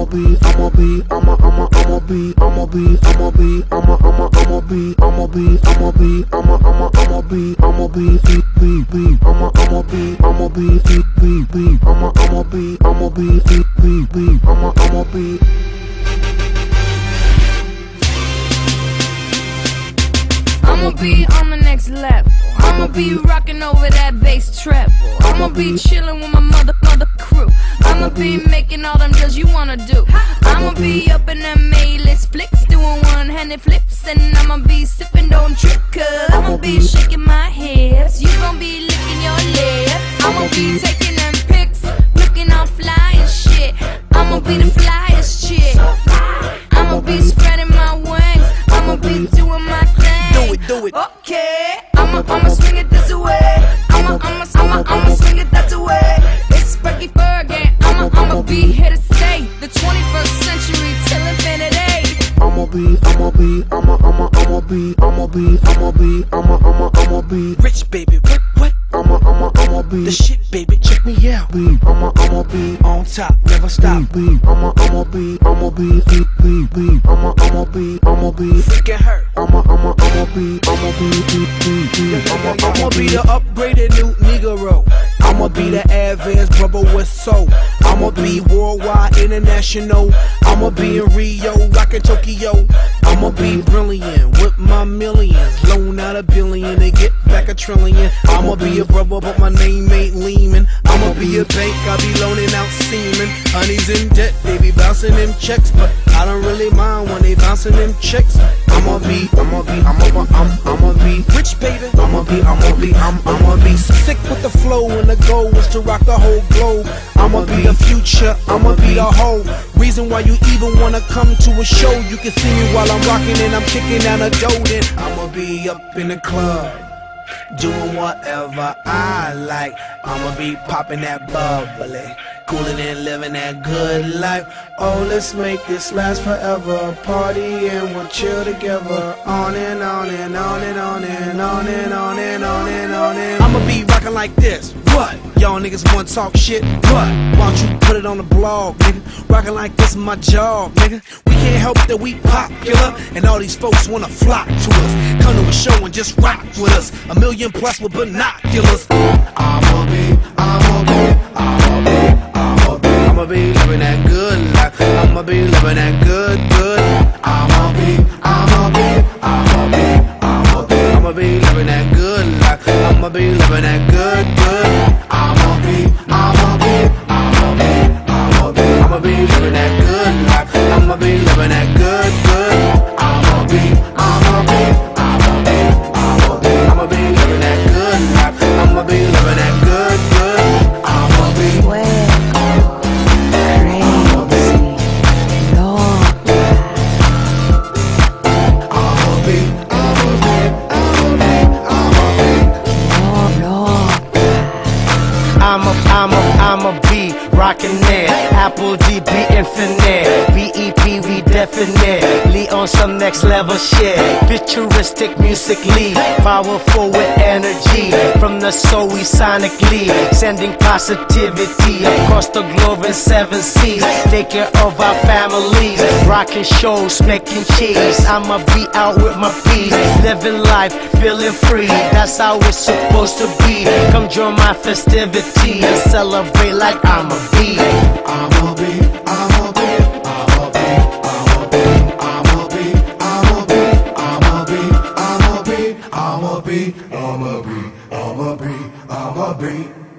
be, I'ma be, I'ma be, I'ma be, I'ma be, I'ma be, I'ma be, I'ma be, I'ma be, I'ma be, I'ma be, be, I'ma be, I'ma be, be, I'ma be, I'ma be, be, I'ma be. I'ma be on the next level. I'ma be rocking over that bass treble. I'ma be chilling with my mother crew. I'ma be making all them deals you wanna do. I'ma be up in them A-list flicks, doing one-handed flips, and I'ma be sipping, don't trip, cause I'ma be shaking my hips. You gon' be licking your lips. I'ma be taking them pics, looking all fly and shit. I'ma be the flyest chick. I'ma be spreading my wings. I'ma be doing my thing. Do it. Okay, I'ma swing it this way. I'ma swing it that way. It's Frankie Fergie. I'ma be here to stay. The 21st century till infinity. I'ma be, I'ma be, I'ma be Rich baby, what? I'ma be The shit baby, check me out. I'ma be On top, never stop. I'ma be Freaking hurt. I'ma be I'ma be the upgraded new Negro. I'ma be the advanced brother with soul. I'ma be worldwide, international. I'ma be in Rio, rockin' Tokyo. I'ma be brilliant with my millions. Loan out $1 billion to get back $1 trillion. I'ma be a brother, but my name ain't Lehman. I'ma be a bank, I be loaning out semen. Honey's in debt, they be bouncing them checks, but I don't really mind when they bouncing them checks. I'ma be rich, baby. I'ma be sick with the flow, and the goal is to rock the whole globe. I'ma be the future, I'ma be the whole reason why you even wanna come to a show. You can see me while I'm rocking and I'm kicking down a dough. Then I'ma be up in the club, doing whatever I like. I'ma be popping that bubbly, coolin' and living that good life. Oh, let's make this last forever. Party and we'll chill together. On and on and on and on and on and on and on and on and I'ma be rockin' like this. What? Y'all niggas wanna talk shit? What? Why don't you put it on the blog, nigga? Rockin' like this is my job, nigga. We can't help that we popular, and all these folks wanna flock to us. Come to a show and just rock with us. 1 million plus with binoculars. I'ma be living that good life. I'ma be living that good. I'ma be living that good life. I'ma be living that good. I'ma be living that good life. I'ma be living that good. I'ma be living that good life. I'ma be living that good. I'ma be. I'ma be rockin' there. Apple DB infinite. BEP we definitely on some next level shit. Futuristic musically, powerful with energy. From the soul we sonically sending positivity across the globe in 7 seas. Take care of our families, rocking shows, making cheese. I'ma be out with my peace, living life, feeling free. That's how it's supposed to be. Come join my festivity and celebrate like I'ma be. I'ma be.